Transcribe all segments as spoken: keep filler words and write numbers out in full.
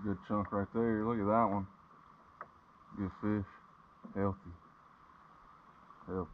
Good chunk right there. Look at that one. Good fish. Healthy. Healthy.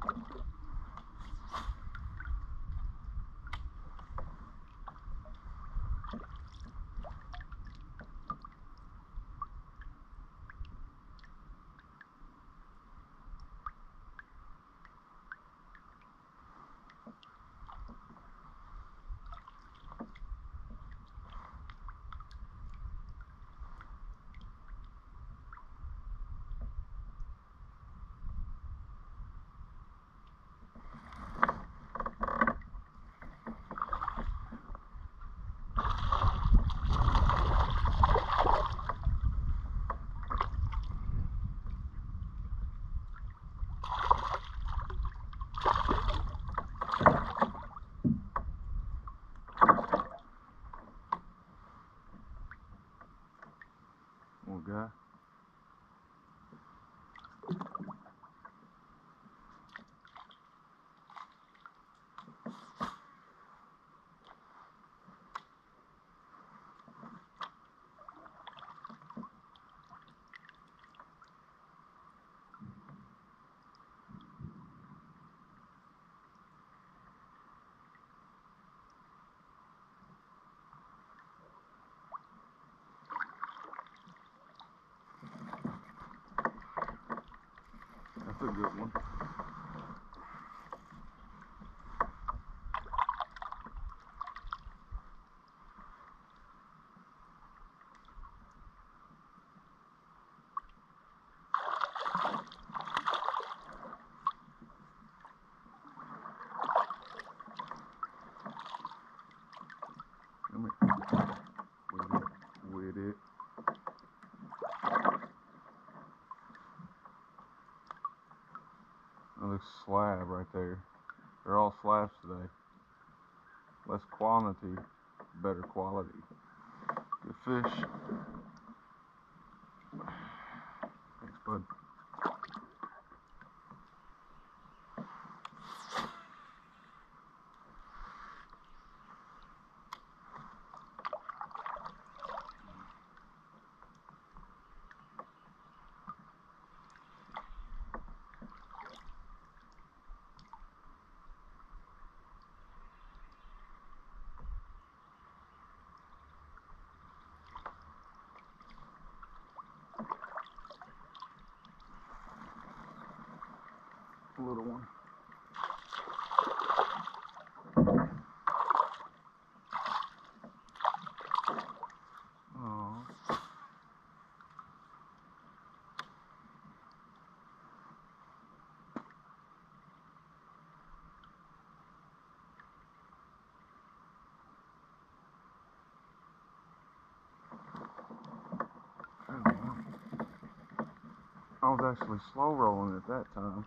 Little guy. That's a good one. Come here. With it. With it. Another slab right there. They're all slabs today. Less quantity, better quality. Good fish. Thanks, bud. Little one. Oh. I was actually slow rolling at that time.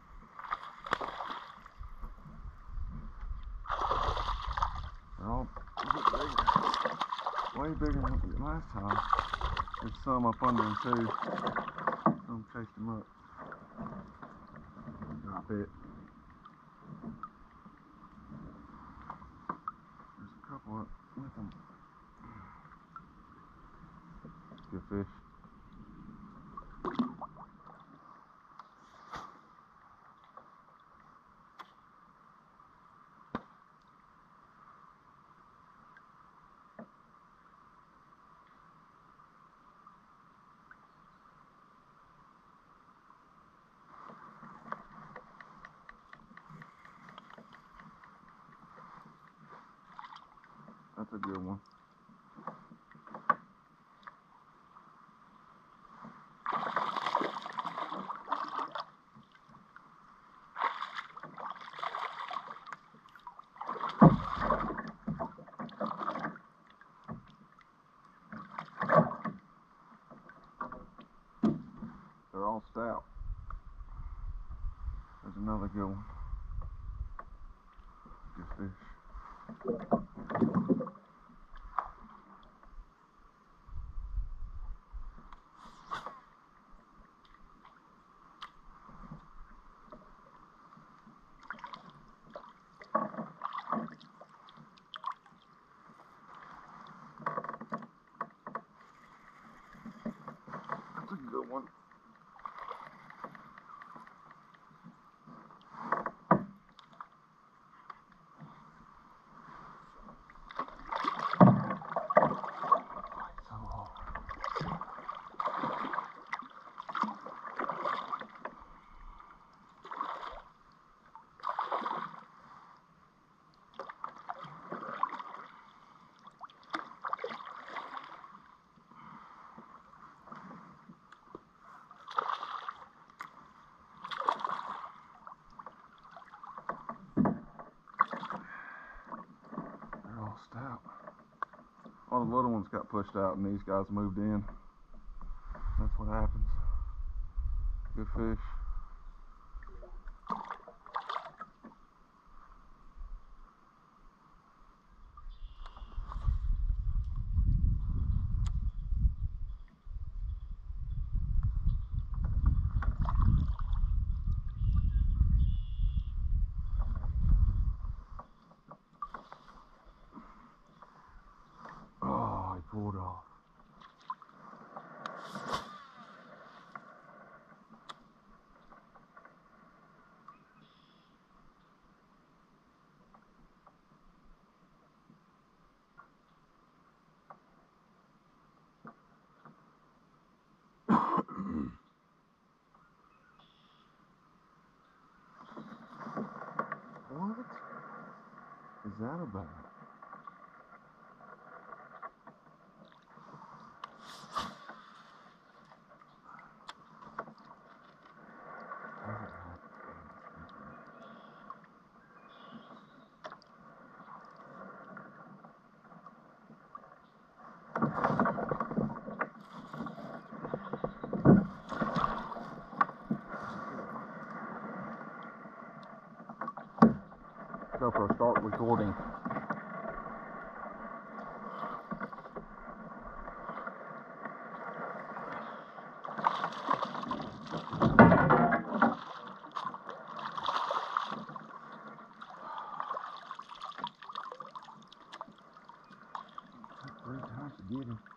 They're all a bit bigger. Way bigger than last time. There's some up under them too. Some chased them up. Drop it. There's a couple up with them. Good fish. That's a good one. They're all stout. There's another good one. Good fish. All the little ones got pushed out and these guys moved in. That's what happens. Good fish. Oh, he pulled off. What is that about? GoPro, start recording. Three times to get him.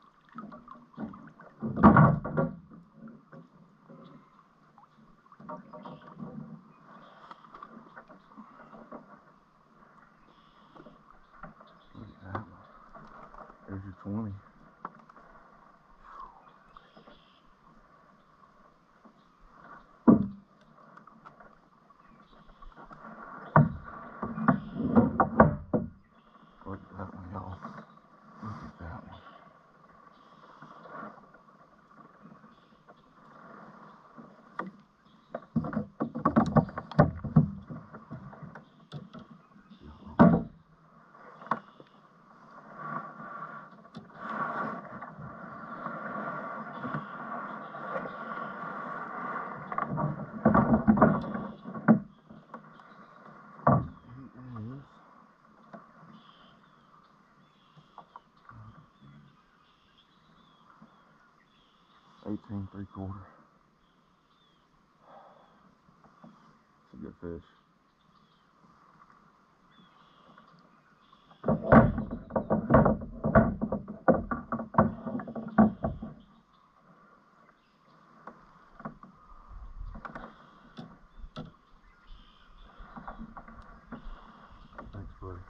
Look at that one. There's your twenty. Look at that one, y'all. Look at that one. eighteen three quarter. It's a good fish. Thanks, buddy.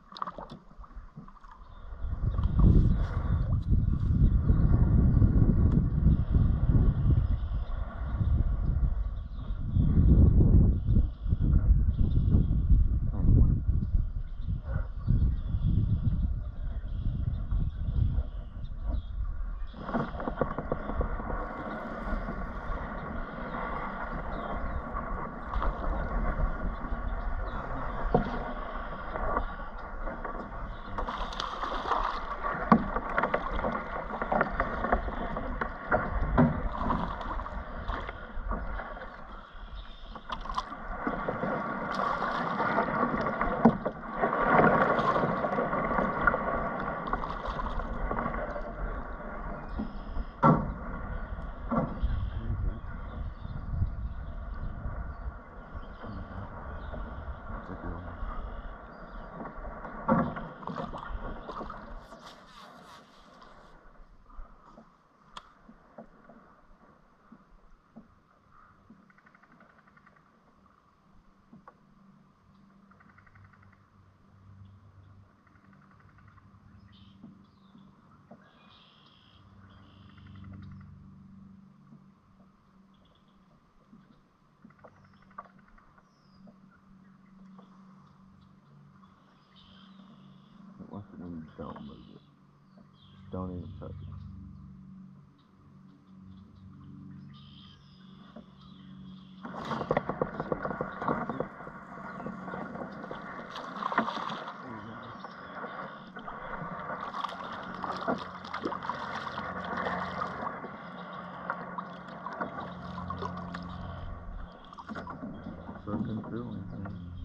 Watch it when you don't move it. Just don't even touch it. So I couldn't feel anything.